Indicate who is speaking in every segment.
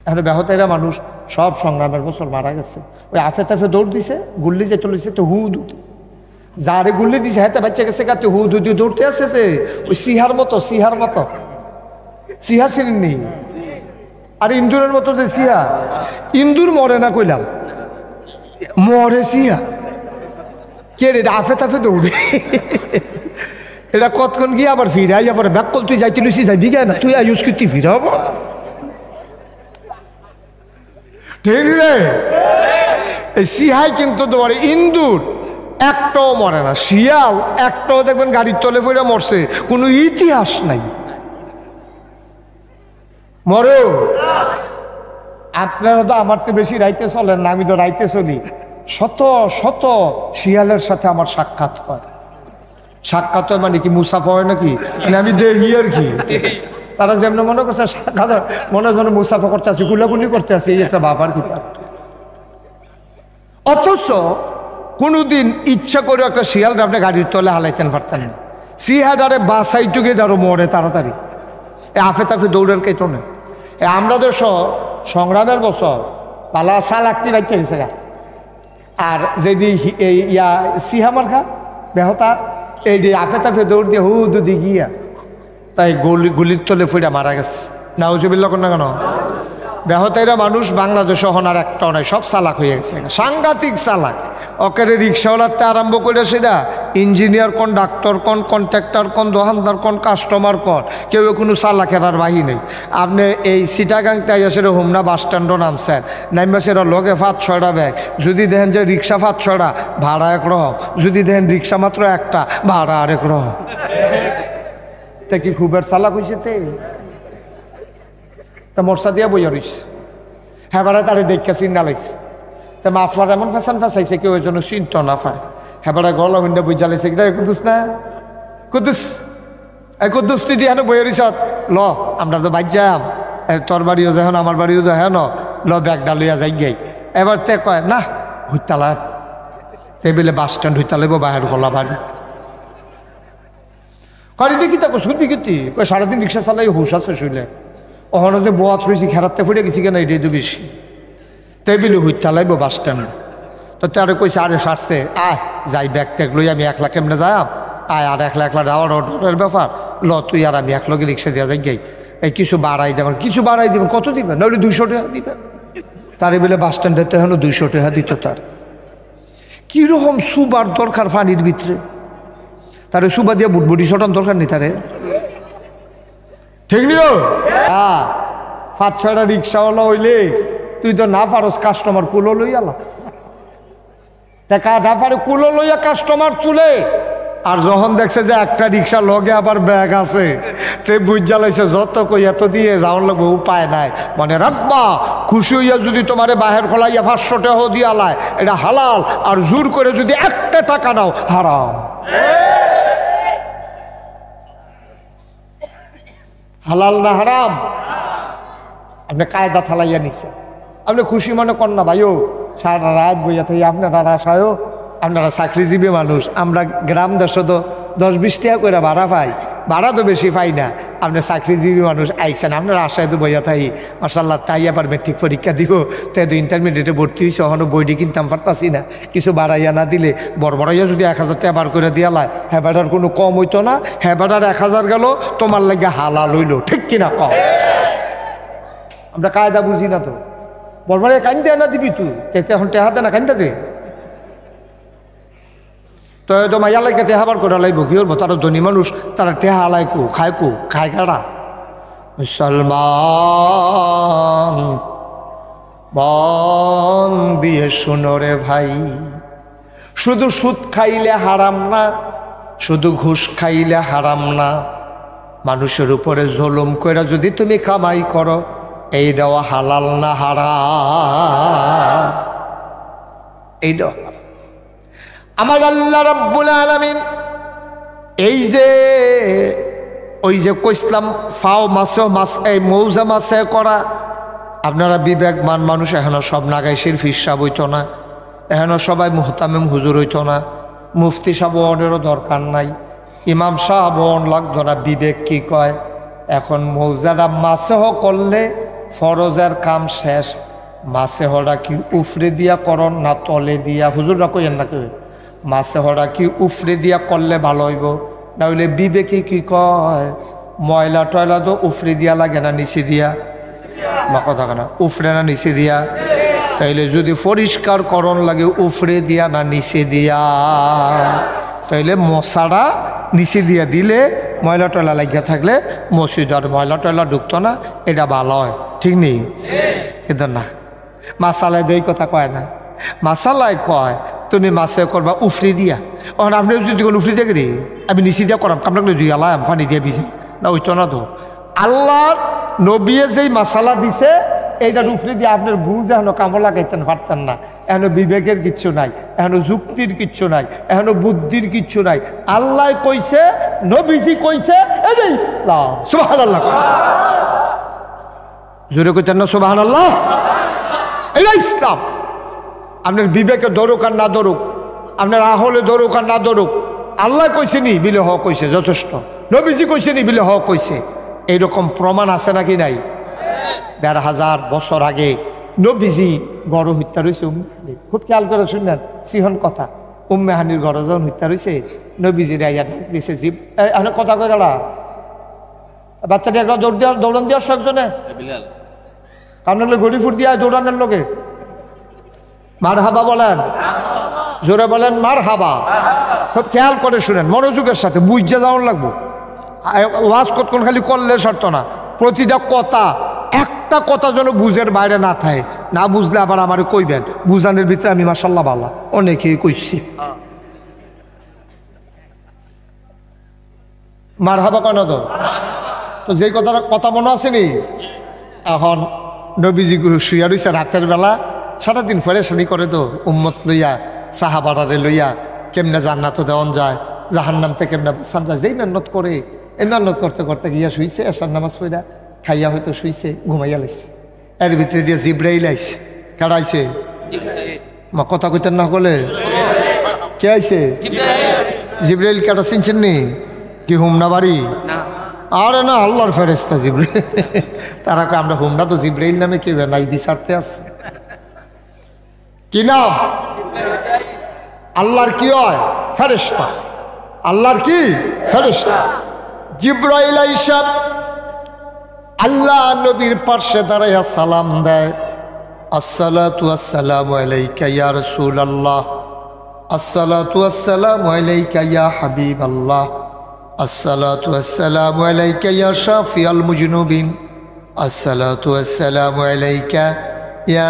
Speaker 1: এখন বেহতেরা মানুষ সব সংগ্রামের বছর মারা গেছে। ওই আফে তাফে দৌড় দিছে, গুল্লি যে চলেছে তো হু দুটি যারে গুল্লি দিছে হ্যাঁ বাচ্চা গেছে কাতে হু দুটি দৌড়তে আসছে ওই সিহার মতো সিহা চিনেন নেই। আর ইন্দুরের মতো যে সিহা, ইন্দুর মরে না কইলাম, মরে সিহা কে রে? আফে তাফে দৌড়ে এটা কতক্ষণ গিয়ে আবার ফিরাই আবার ব্যাক কল তুই যাইতে লুসি যাইবি গে না, তুই আয়ুষ করতে ফিরাবো ঠিক রে? এই সিহাই কিন্তু তোমার ইন্দুর একটাও মরে না, শিয়াল একটাও দেখবেন গাড়ির তলে পড়ে মরছে, কোনো ইতিহাস নাই। মরে আপনারা তো আমার তো বেশি রাইতে চলেন না, আমি তো রাইতে চলি। শত শত শিয়ালের সাথে আমার সাক্ষাৎ হয়। সাক্ষাৎ হয় মানে কি মুসাফা হয় নাকি? মানে আমি দেখি আর কি, তারা যেমন মনে করছে সাক্ষাৎ মনে যেন মুসাফা করতে আসি, গুলাগুলি করতে আসি, এই একটা বাবার কিতাব। অথচ কোনোদিন ইচ্ছা করে একটা শিয়াল আপনি গাড়ির তলে হালাইতেন পারতেন না। সিহাডারে বাসাইটুকে আরো মরে তাড়াতাড়ি, এ আফে তাফে দৌড়ের কেতো নেই। আমরা তো সংগ্রামের বছর পালা সালাক্তি বাচ্চা গেছে গা। আর যেটি ইয়া সিহামার খা বেহতা এই আফে তাফে দৌড় দিয়ে হু দুদি গিয়া তাই গুলির তলে ফুটা মারা গেছে। নাউজুবিল্লাহ কোন না কেন? বেহতাইরা মানুষ বাংলাদেশে হনার একটাও নাই, সব চালাক হয়ে গেছে, সাংঘাতিক চালাক। অকারে রিক্সাওয়ালাতে আরম্ভ করে সেটা ইঞ্জিনিয়ার কোন, ডাক্তার কোন, কন্ট্রাক্টর কোন, দোকানদার কোন, কাস্টমার কোন, কেউ কোনো চালাকের আর বাহি নেই। আপনি এই সিটাগাংতে আইসের হোমনা বাস স্ট্যান্ডও নামছেন, নামবাসের লগে 5-6টা ব্যাগ, যদি দেখেন যে রিক্সা 5-6টা ভাড়া একরকম, যদি দেখেন রিক্সা মাত্র একটা ভাড়া আরেক রকম। তা কি খুবের চালাক হয়েছে? তা মর্সা দিয়া বইয়া রইছে, হ্যাঁ বারা তারে দেখা চিন্তা লাগছে। তা মাফলার এমন ফ্যাশন ফ্যাসাইছে কেউ ওই জন্য চিন্ত না পায়। হ্যাঁ বারা গলা হুন্ডা বই জ্বালাইছে, কুদুস না কুদুস, এই কুদুস তুই দিয়ে বইয়া রইছ, ল আমরা তো বাইর যাম, তোর বাড়িও যখন আমার বাড়িও তো হ্যাঁ ল ব্যাগটা লইয়া যাই গাই। এবার তে কয় না হুইতালা টেবিলে বাস স্ট্যান্ড হুইতালাইব বাহের গলা বাড়ি কারিটা কি তাকে শুনবি কি কয় সারাদিন রিক্সা চালাই হুশ আছে শুইলে ওখানে যে বোয়াত রয়েছি খেরাতে ফুটে গেছি কেন এটাই তো বেশি টেবিলে হুইতা লাইব বাস স্ট্যান্ড। তো তারে কইছে আরে সারছে আয় যাই ব্যাগ ট্যাগ লই আমি একলা কেমনে যাম, আয় আর একলা ডরের ব্যাপার, ল তুই আর আমি একলগে রিক্সা দেওয়া যাই গাই, এই কিছু বাড়াই দেবেন, কিছু বাড়াই দেবেন, কত দিবেন? না 200 টাকা দিবেন। তারে বলে বাস স্ট্যান্ডে তো এখন 200 টাকা দিত। তার কীরকম সুবার দরকার পানির ভিতরে, তারে সুবা দিয়ে বুটবুটি ছটান দরকার নেই তারে, ঠিক নিও? হ্যাঁ 5-6টা রিক্সাওয়ালা হইলে তুই তো না পারস কাস্টমার কুলো লইয়ালা, টাকা না পারে কুলো লইয়া কাস্টমার তুলে। আর যখন দেখছে যে একটা রিক্সা লগে আবার ব্যাগ আছে, তে বুঝ জ্বালাইছে যত কই এত দিয়ে যাওয়ার লোক উপায় নাই। মানে রাখবা খুশি হইয়া যদি তোমারে বাহের খোলাইয়া 500 টাকা দিয়া লায় এটা হালাল, আর জোর করে যদি একটা টাকা নাও হারাম। হালাল না হারাম? আপনি কায়দা থালাইয়া নিছে, আপনি খুশি মনে কর না ভাইও, সারা রাত বইয়া থাকি আপনারা আশায়ও, আপনারা চাকরিজীবী মানুষ, আমরা গ্রাম দেশে তো 10-20 টাকা করে ভাড়া পাই, ভাড়া তো বেশি পাই না। আপনি চাকরিজীবী মানুষ আইসেন, আপনার আশায় তো বইয়া থাকি মাশাআল্লাহ, তাই আবার মেট্রিক পরীক্ষা দিব, তাই তো ইন্টারমিডিয়েটে ভর্তি হয়েছে, ওখানে বইটি কিনতাম পারতাছি না, কিছু বাড়াইয়া না দিলে বড়াইয়া যদি 1000 টাকা বার করে দিয়া লাই, হ্যাঁ বেটার কোনো কম হইতো না, হ্যাঁ বেটার 1000 গেল তোমার লাগে হালাল হইল, ঠিক কিনা কম? আমরা কায়দা বুঝি না তো, বড় কান্দে না দিবি তুই, এখন টেহাতে না কান্দা দে, তো মাইয়া লাগে টেহা বার করে লাইব, কি হবো? তারা ধনী মানুষ, তারা টেহা আলাই খায় কারা? মুসলমান মন দিয়ে শুনো রে ভাই, শুধু সুদ খাইলে হারাম না, শুধু ঘুষ খাইলে হারাম না, মানুষের উপরে জুলুম করে যদি তুমি কামাই করো এই দেওয়া হালাল না হারাম? এই দেওয়া আমার আল্লাহ রাব্বুল আলামিন এই যে ওই যে কইসলাম ফাও মাছে মাছ, এই মৌজা মাছে করা, আপনারা বিবেকমান মানুষ, এখনো সব নাগাইশির ফিরসাব হইতো না, এখনো সবাই মুহতামিম হুজুর হইতো না, মুফতি সাহেবেরও দরকার নাই, ইমাম সাহেব লাগতো না, বিবেক কি কয়? এখন মৌজাটা মাছেও করলে ফরজের কাম শেষ, মাছে হড়া কি উফরে দিয়া করন না তলে দিয়া? হুজুররা কইেন না কেউ, মাছে হড়া কি উফরে দিয়া করলে ভালো হইব, না হইলে বিবেকে কি কয় ময়লা টয়লা তো উফরে দিয়া লাগে না নিচে দিয়া? মা কথা কেনা উফরে না নিচে দিয়া? তাইলে যদি পরিষ্কার করণ লাগে উফরে দিয়া না নিচে দিয়া? তাইলে মশারা নিচে দিয়া দিলে ময়লা টয়লা লাগিয়া থাকলে মসজিদ আর ময়লা টয়লা ঢুকতো না, এটা ভালো হয়, ঠিক নেই? কিন্তু না, মাসালায় দুই কথা কয় না, মাসালায় কয় তুমি মাছে করবা উফরি দিয়া। এখন আপনি যদি কোন উফরি দিয়ে গেলি আমি নিচে দিয়া করাম, কামড়া দুই আলাম পানি দিয়ে ভিজে না, ওইতো না তো। আল্লাহর নবিয়ে যেই মাসালা দিছে এইটার উফরি দিয়ে আপনার বুঝ এখনো কামড় লাগাইতেন পারতেন না। এখনো বিবেকের কিচ্ছু নাই, এখনো যুক্তির কিচ্ছু নাই, এখনো বুদ্ধির কিচ্ছু নাই। আল্লাহ কইছে, নবীজি কইছে, এটা ইসলাম। সুবহানাল্লাহ, জোরে কইতেন না সুবহানাল্লাহ? এটা ইসলাম। আপনার বিবেকে ধরুক আর না ধরুক, আপনার আহলে ধরুক আর না ধরুক, আল্লাহ কইছে নি বিলে হক কইছে যথেষ্ট, নবীজি কইছে নি বিলে হক কইছে। এইরকম প্রমাণ আছে নাকি নাই? ১,৫০০ বছর আগে নবীজি গড় হত্যা রয়েছে। খুব খেয়াল করে শুনলেন সিহন কথা, উম্মে হানির গড় যখন হত্যা রয়েছে নবীজি রাইয়া ডাক দিয়েছে, জীব কথা কয়ে গেলা বাচ্চাটি একটা দৌড়ান দেওয়ার একজনে কারণ গড়ি ফুট দিয়া দৌড়ানোর লোকে মার হাবা বলেন, জোরে বলেন মার হাবা। খুব খেয়াল করে শুনেন মনোযোগের সাথে, বুঝতে যাওয়ার লাগবো। ওয়াজ কতক্ষণ খালি করলে শর্ত না, প্রতিটা কথা একটা কথা যেন বুঝের বাইরে না থাকে। না বুঝলে আবার আমার কইবেন, বুঝানোর ভিতরে আমি মাশাআল্লাহ ভালো অনেকেই কইছি। মার হাবা কেন তো যেই কথা মনে আসেনি। এখন নবীজি শুয়া রইছে রাতের বেলা, সারাদিন ফেরেশানি করে তো উম্মত লইয়া, সাহাবারে লইয়া কেমনে জান্নাত দেওয়ান যায়, জাহান্নাম থেকে কেমনে বাঁচান যায়, যেই মেহনত করে এই মেহনত করতে করতে গিয়া শুইছে, এশার নামাজ পড়া খাইয়া হয়তো শুইছে, ঘুমাইয়া লাইছে। এর ভিতরে দিয়ে জিব্রাইল আইছে। কারাইছে? মা কথা কইতেন না হলে কে আইছে? জিব্রাইল কাটা চিনছেন নি? কি হুমনা বাড়ি? আরে না, আল্লাহর ফেরেশতা জিব্রাইল। তারা কয় আমরা হুমনা তো জিব্রাইল নামে কেউ নাই, বিচারতে আছে। কি নাম? আল্লাহর কি হয়? ফেরেশতা। আল্লাহর কি? ফেরেশতা। জিব্রাইল আইসা আল্লাহ নবীর পাশে দাঁড়াইয়া সালাম দেয়, আসসালাতু আসসালামু আলাইকা ইয়া রাসূলুল্লাহ, আসসালাতু আসসালামু আলাইকা ইয়া হাবিবাল্লাহ, আসসালাতু আসসালামু আলাইকা ইয়া শাফিয়াল মুজনুবিন, আসসালাতু আসসালামু আলাইকা ইয়া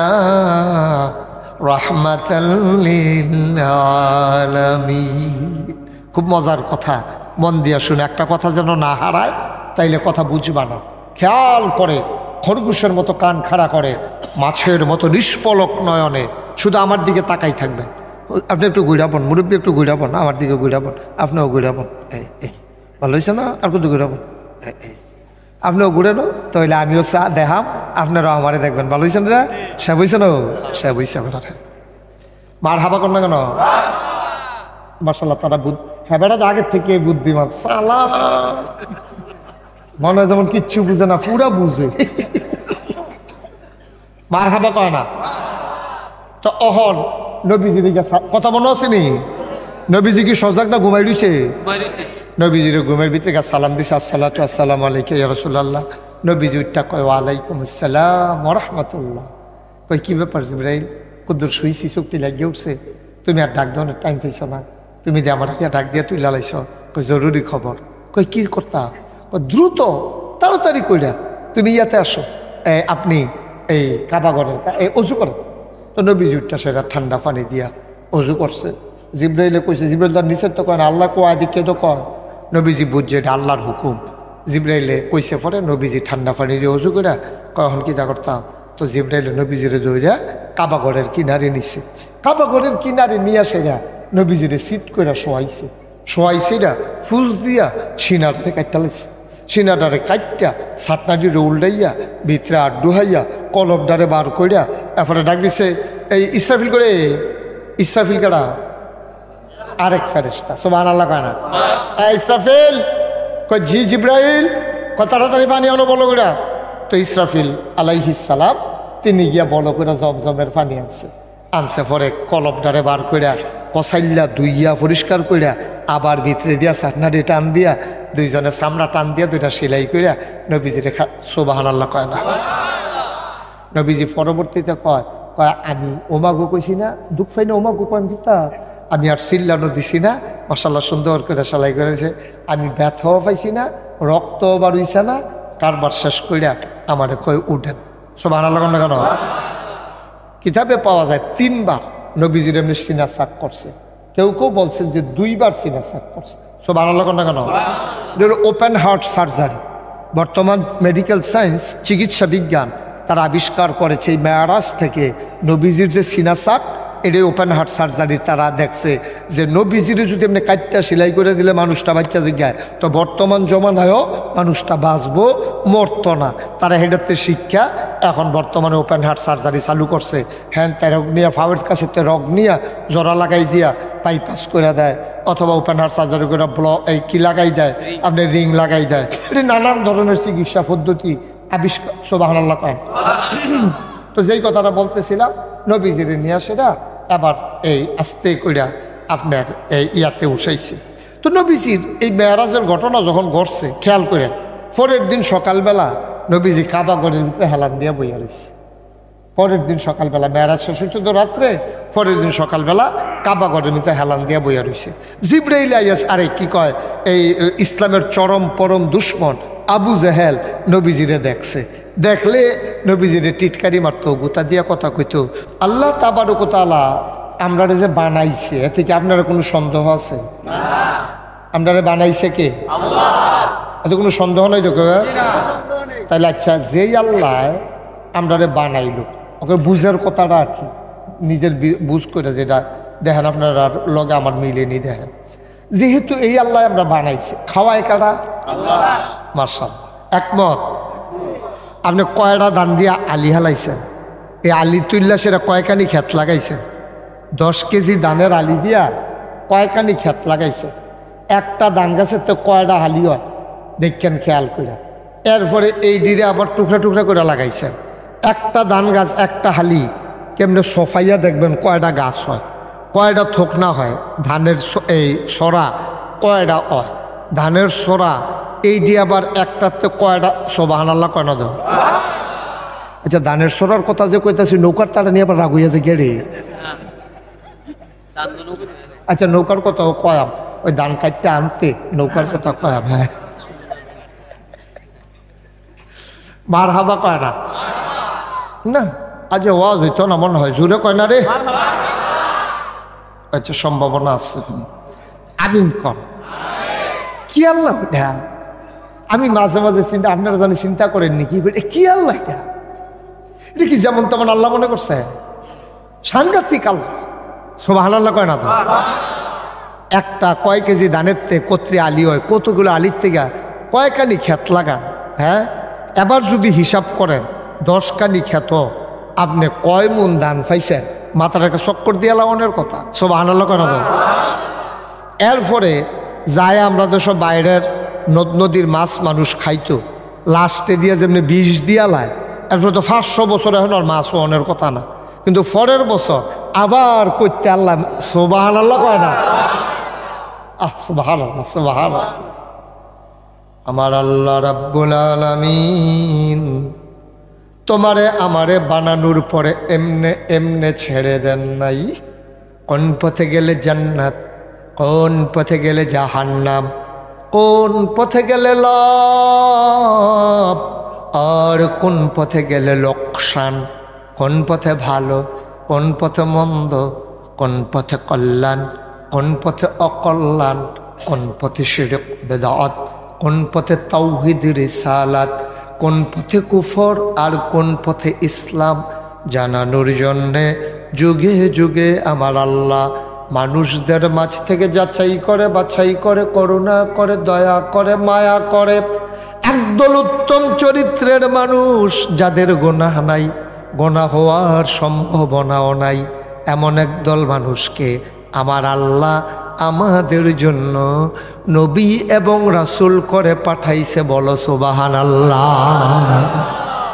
Speaker 1: রাহমাতাল লিল আলামিন। খুব মজার কথা, মন দিয়া শুনে, একটা কথা যেন না হারায়, তাইলে কথা বুঝবা না। খেয়াল করে খরগোশের মতো কান খাড়া করে, মাছের মতো নিষ্পলক নয়নে শুধু আমার দিকে তাকাই থাকবেন। আপনি একটু ঘুরাবন, মুরব্বী একটু ঘুরাবন, আমার দিকে ঘুরাবন, আপনিও ঘুরাবন। এই ভালো হয়েছে না? আর কত ঘুরাবন, আপনিও ঘুরেন, তাহলে আমিও চা দেখাম, আপনারাও আমারে দেখবেন। ভালো হয়েছেন রে? সে বইছে না? সে বইছে। আপনারা মার হাবা কর না কেন? মাশাআল্লাহ, তারা হ্যাঁ বেড়া আগের থেকে বুদ্ধিমান। সালা মনে হয় যেমন কিচ্ছু বুঝে না, পুরা বুঝে। মার হাবা কয় না তো। অহন নবীজির কথা মনে আছে নি? নবীজি কি সজাগ না ঘুমাই দিছে? নবীজির ঘুমের ভিতরে সালাম দিছে, আসসালাতু আসসালামু আলাইকা ইয়া রাসূলুল্লাহ। নবীজি উঠটা কয় ওয়ালাইকুম আসসালাম ওয়া রাহমাতুল্লাহ। কই কি ব্যাপার জিবরাইল, কুদ্দুর শুইছি, চোখটি লাগিয়ে উঠছে, তুমি আর ডাক দেওয়ার টাইম পাইছো না, তুমি যে আমার ডাক দিয়ে তুই লালাইছ। কই জরুরি খবর। কই কি করতা? দ্রুত তাড়াতাড়ি কইরা তুমি ইয়াতে আসো, আপনি এই কাবাগরের অজু করেন। তো নবীজি উঠটা সেটা ঠান্ডা পানি দিয়া অজু করছে। জিব্রাইলে কইছে, জিব্রাইল তার নিষেধ তো কয় না, আল্লাহ কয় দিকে তো কয়। নবীজি বুঝছে এটা আল্লাহর হুকুম। জিব্রাইলে কইছে পরে নবীজি ঠান্ডা পানি দিয়ে অজু করে কখন কি যা করতাম। তো জিব্রাইলে নবীজিরে দৌড়া কাবাগরের কিনারে নিছে। কাবাগরের কিনারে নিয়ে আসে না, নবীজিরে সিট করে শোয়াইছে না, ফুস দিয়া সিনাটারে কাটটা লাইছে। সিনাটারে কাটটা ছাটনাটিরে উল্টাইয়া ভিতরে আড্ডু হাইয়া কলমটারে বার কইরা এরপরে ডাক দিছে, এই ইসরাফিল করে। ইসরাফিল কারা? আরেক ফেরেশতা। সুবহানাল্লাহ কয় না? ইসরাফিল কয় জি জিব্রাইল। কয় তাড়াতাড়ি পানি আনো বলো গোড়া। তো তো ইসরাফিল আলাইহিস সালাম তিনি গিয়া বলো করে জমজমের পানি আনছে পরে কলবডারে বার কইরা কসাইল্লা দুইয়া পরিষ্কার কইরা আবার ভিতরে দিয়া সাটনারি টান দিয়া দুইজনে চামড়া টান দিয়া দুইটা সেলাই কইরা নবীজিরে সুবহানাল্লাহ কয় না। নবীজি পরবর্তীতে কয় আমি ওমাগো কইছি না, দুঃখ পাই না ওমাগো কয় দিতা, আমি আর চিল্লানো দিছি না, মাশাআল্লাহ সুন্দর করে সেলাই করেছে, আমি ব্যথাও পাইছি না, রক্তও বাড়ুইছে না, কারবার শেষ কইরা আমারে কয় উঠেন। সুবহানাল্লাহ না কেন? কিতাবে পাওয়া যায় 3 বার নবীজির এমনি সিনা সাক করছে, কেউ কেউ বলছেন যে 2 বার সিনা সাক করছে। সুবহানাল্লাহ না কেন? Open heart surgery. বর্তমান মেডিকেল সায়েন্স, চিকিৎসা বিজ্ঞান তারা আবিষ্কার করেছে এই মেয়ারাজ থেকে নবীজির যে সিনা সাক, এটাই ওপেন হার্ট সার্জারি। তারা দেখছে যে নবীজির যদি এমনি কাটটা সেলাই করে দিলে মানুষটা বাচ্চা জিজ্ঞায়, তো বর্তমান জমানায়ও মানুষটা বাঁচবো, মরতো না। তারা হেডাতে শিক্ষা এখন বর্তমানে ওপেন হার্ট সার্জারি চালু করছে। হ্যাঁ, তাই রোগ নিয়ে ফাওয়ের কাছে রোগ নিয়ে জোড়া লাগাই দিয়া বাইপাস করে দেয়, অথবা ওপেন হার্ট সার্জারি করে এই কি লাগাই দেয়, আপনি রিং লাগাই দেয়। এটা নানান ধরনের চিকিৎসা পদ্ধতি আবিষ্কার। সুবহানাল্লাহ কয়। তো যেই কথাটা বলতেছিলাম, নবীজির নিয়ে সেটা আবার এই আস্তে কইরা আপনার এই ইয়াতে উঠাইছে। তো নবীজির এই মেয়ারাজের ঘটনা যখন ঘটছে, খেয়াল করেন, পরের দিন সকালবেলা নবীজি কাবা ঘরের ভিতরে হেলান দিয়া বইয়া রয়েছে। পরের দিন সকালবেলা মেয়ারাজ শেষ হইতে তো রাত্রে, পরের দিন সকালবেলা কাবা ঘরের ভিতরে হেলান দিয়া বইয়া রয়েছে। জিবরাইল আইয়াস, আরে কি কয়, এই ইসলামের চরম পরম দুশ্মন আবু জেহেল নবীজিরে দেখছে। দেখলে নবীজিরে টিটকারি মারতো, গোতা দিয়া কথা কইতো, আল্লাহ তাবারক ওয়া তাআলা আমরারে যে বানাইছে, এ থেকে আপনারা কোনো সন্দেহ আছে? আমরারে বানাইছে কে? আল্লাহ। এতে কোনো সন্দেহ নাই তো? তাহলে আচ্ছা, যেই আল্লাহ আমরারে বানাইলো, ওকে বুঝার কথাটা আর কি, নিজের বুঝ করে যেটা দেখেন আপনারা লগে আমার মিলেনি দেখেন, যেহেতু এই আল্লাহ আমরা বানাইছে, খাওয়ায় কারা? আল্লাহ। মাশাআল্লাহ, একমত? আপনি কয়টা ধান দিয়া আলি হালাইছেন? এই আলি তুললা সেটা কয়খানি ক্ষেত লাগাইছেন? 10 কেজি ধানের আলি দিয়া কয়খানি ক্ষেত লাগাইছে? একটা ধান গাছের তো কয়টা হালি হয় দেখেন, খেয়াল করে। এরপরে এই ডিরে আবার টুকরা টুকরা করে লাগাইছেন। একটা ধান গাছ, একটা হালি কেমনে সফাইয়া দেখবেন কয়টা গাছ হয়, কয়টা থোকনা হয়, ধানের এই সরা কয়টা হয়, ধানের সরা এই দিয়ে আবার একটাতে কয়টা। সুবহানাল্লাহ কয় না? আচ্ছা, ধানের সরার কথা যে কইতাছি, নৌকার তারা নিয়ে আবার রাগ হইয়া যে গেড়ে। আচ্ছা, নৌকার কথা কয়াম, ওই ধান কাটতে আনতে নৌকার কথা কয়াম। হ্যাঁ, মার হাবা কয় না? না, আজ ওয়াজ হইতো না মনে হয়, জোরে কয় না রে? আচ্ছা, সম্ভাবনা আছে। আমিন কর। কি আল্লাহ এটা? আমি মাঝে মাঝে চিন্তা, আপনারা জানি চিন্তা করেন নাকি, কি আল্লাহ এটা? এটা কি যেমন তেমন আল্লাহ মনে করছে? সাংঘাতিক আল্লাহ। সুবহানাল্লাহ কয় না তো? একটা কয় কেজি ধানের তে কত্রি আলি হয়, কতগুলো আলির থেকে কয়খানি ক্ষেত লাগান? হ্যাঁ, এবার যদি হিসাব করেন 10 কানি ক্ষেত, আপনি কয় মন ধান পাইছেন? মাথার একটা চক্কর দিয়ে লাগানোর কথা। সুবহানাল্লাহ কয় না তো? এরপরে যায় আমরা তো সব বাইরের নদ নদীর মাছ মানুষ খাইতো, লাস্টে দিয়ে যেমনি বিষ দিয়া লায়, এরপরে তো 500 বছর এখন আর মাছ অনের কথা না, কিন্তু পরের বছর আবার করতে আল্লাহ। সুবহানাল্লাহ কয় না? সুবহানাল্লাহ, সুবহানাল্লাহ। আমার আল্লাহ রাব্বুল আলামিন তোমারে আমারে বানানোর পরে এমনে এমনে ছেড়ে দেন নাই। কোন পথে গেলে জান্নাত, কোন পথে গেলে জাহান্নাম, কোন পথে গেলে লাভ, আর কোন পথে গেলে লোকসান, কোন পথে ভালো, কোন পথে মন্দ, কোন পথে কল্যাণ, কোন পথে অকল্যাণ, কোন পথে শিরক বেদাত, কোন পথে তাওহীদ রিসালাত, কোন পথে কুফর আর কোন পথে ইসলাম জানানোর জন্যে যুগে যুগে আমার আল্লাহ মানুষদের মাঝ থেকে যাচাই করে, বাছাই করে, করুণা করে, দয়া করে, মায়া করে। একদল উত্তম চরিত্রের মানুষ, যাদের গুনাহ নাই, গুনাহ হওয়ার সম্ভাবনাও নাই, এমন একদল মানুষকে আমার আল্লাহ আমাদের জন্য নবী এবং রাসূল করে পাঠাইছে। বলো সুবহানাল্লাহ।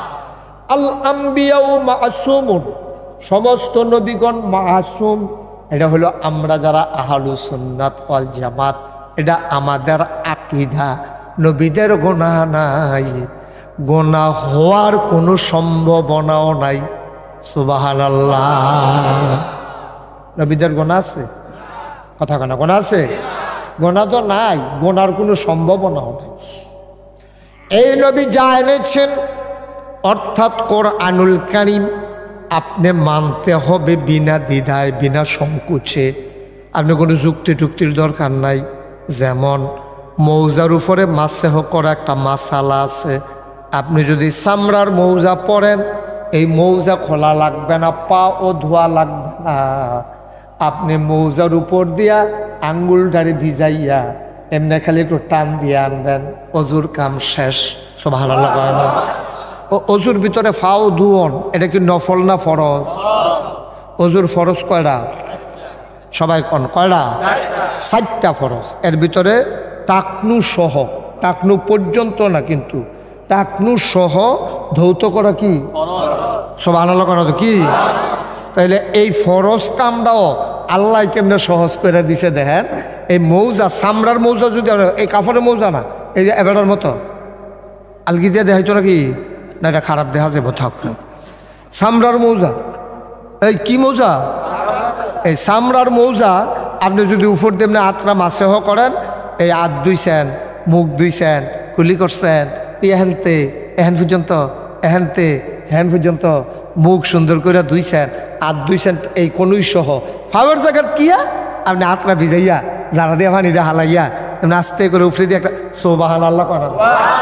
Speaker 1: আল আম্বিয়াউ মাসুমুন, সমস্ত নবীগণ মাসুম। এটা হলো আমরা যারা আহলুস সুন্নাত ওয়াল জামাত, এটা আমাদের আকীদা। নবীদের গুনাহ নাই, গুনাহ হওয়ার কোনো সম্ভাবনাও নাই। সুবহানাল্লাহ। নবীদের গুনাহ আছে? কথা কেন, গুনাহ আছে? গুনাহ তো নাই, গুনার কোনো সম্ভাবনাও নাই। এই নবী যা এনেছেন অর্থাৎ কোরআনুল কারীম, আপনি মানতে হবে বিনা দ্বিধায়, বিনা সংকোচে। আপনি কোনো যুক্তি টুক্তির দরকার নাই। যেমন মৌজার উপরে মাসেহ করা একটা মাসালা আছে। আপনি যদি চামড়ার মৌজা পরেন, এই মৌজা খোলা লাগবে না, পা ও ধোয়া লাগবে না। আপনি মৌজার উপর দিয়া আঙ্গুলটারে ভিজাইয়া এমনি খালি একটু টান দিয়ে আনবেন, অজুর কাম শেষ। সুবহানাল্লাহ। অজুর ভিতরে ফাও ধুয়ন, এটা কি নফল না ফরজ? অজুর ফরজ কয়টা? সবাই কন কয়টা? 4টা ফরজ। এর ভিতরে টাকনু সহ, টাকনু পর্যন্ত না কিন্তু, টাকনু সহ ধৌত করা কি সুবহানাল্লাহ করা তো কি? তাইলে এই ফরজ কামটাও আল্লাহ কেমনে সহজ করে দিছে দেখেন। এই মৌজা, চামড়ার মৌজা যদি, এই কাপড়ের মৌজা না, এই যে এবারের মতো আলগি দিয়ে দেখাইতো নাকি না, এটা খারাপ দেখা যাবে। থাক, চামড়ার মৌজা। এই কি মৌজা? এই চামড়ার মৌজা। আপনি যদি উপর দিয়ে এমনি আত্রা মাসেহ করেন, এই হাত ধুইছেন, মুখ ধুইছেন, কুলি করছেন, এহেনতে এহেন পর্যন্ত, এহেনতে হ্যান পর্যন্ত মুখ সুন্দর করে ধুইছেন, হাত ধুইছেন, এই কোনই সহ ফাওয়ার জায়গা কিয়া আপনি আত্রা ভিজাইয়া জানা দিয়ে পানিটা হালাইয়া এমনি আস্তে করে উপরে দিয়ে একটা সুবহানাল্লাহ করেন,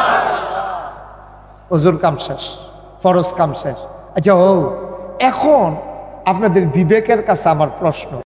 Speaker 1: ওজুর কাম শেষ, ফরজ কাম শেষ। আচ্ছা, ও এখন আপনাদের বিবেকের কাছে আমার প্রশ্ন,